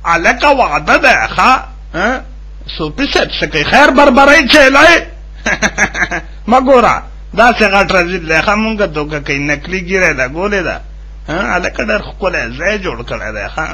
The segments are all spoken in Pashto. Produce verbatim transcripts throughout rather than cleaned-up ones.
الکه واده دی ښه صوفي صاحب څه کوي خیر بربرۍ چیلی مه ګوره داسې غټ رزیل دی ښه مونږ دوکه کوي نکلي ګیری ده ګولې ده هلکه ډېر ښکلی ځای جوړ کړی دی ښه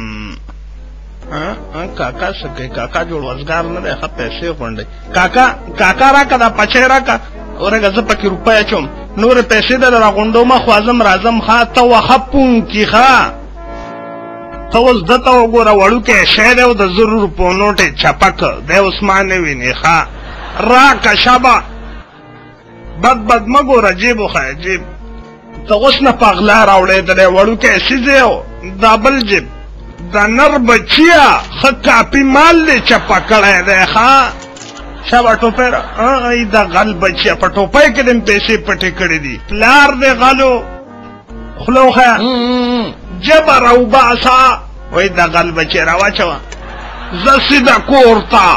کاکا څه کوي کاکا جوړ وزګار نه دی ښه پیسې غونډوي کاکا کاکا راکه دا پچی راکه ورګه زه پکې روپۍ اچوم نورې پیسې در راغونډومه خو ځم راځم ښه ته وښه پونکي ښه ته اوس ده ته وګوره وړوکی شی دی او د زرو روپو نوټ یې چپک دی اوس ما نه ویني ښه راکه شبه بد بد مه ګوره جیب وښیه جیب ته اوس نه په غلا راوړېدلی وړوکی څیز یې دا بل جیب د نر بچیه ښه کاپي مال دې چپه کړی دی ښه شابه ټوپۍ ای د غل بچیه په ټوپۍ کې دې پیسې پټې کړې دي پلار دې غلو خوله وښیه ژبه راوباسه وایي د غل بچی راواچوه زه سیده کور ته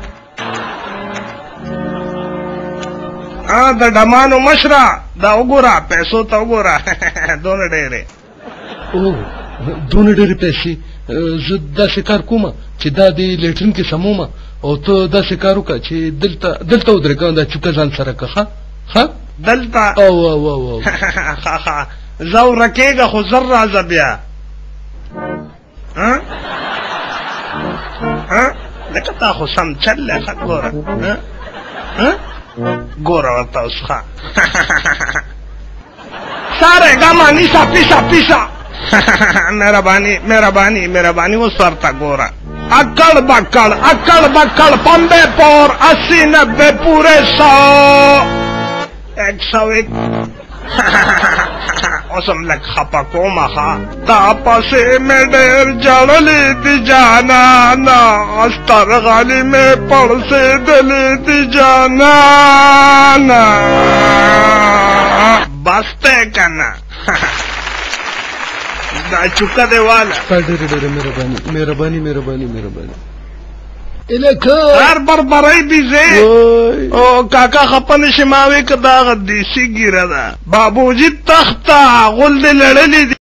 د ډمانو مشره دا وګوره پیسو ته وګوره دونه ډېرې دونه ډېرې پیسې زه داسې کار کومه چې دا د لیټرین کې سمومه او ته داسې کار وکړه چې دلته دلته ودرېږه دا چوکه ځان سره که ښه ښه دلته او او او ښه ښه زه ورکېږه خو زر راځه بیا لکه تا خو سم چل دی ښه ګوره ګوره ورته اوس ښه سارے ګاما نیسا پیسا پیسا مهرباني مهرباني مهرباني اوس ورته ګوره اکڑ بکڑ اکڑ بکڑ پمبے پور اسی نبے پورے سو ایک سو ایک اوسم لگ خپا کوما ښه تا پسې مې ډېر جړلې دي جانانا استرغلي مې پړسېدلې دي جانانا بس دی که نه دا چوکه دی واله ډېرې ډېرې مهرباني مهرباني مهرباني مهرباني هر بربرۍ بیزې او کاکا خپه نشي ما وې که دا هغه دیسي ګیره ده بابوجي تخته غول دې لړلې دي